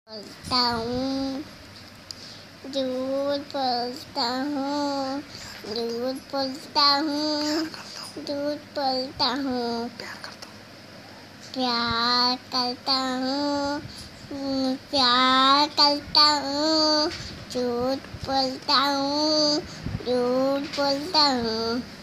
बोलता हूँ, झूठ बोलता हूँ, झूठ बोलता हूँ, झूठ बोलता हूँ, प्यार करता हूँ, प्यार करता हूँ, झूठ बोलता हूँ, झूठ बोलता हूँ।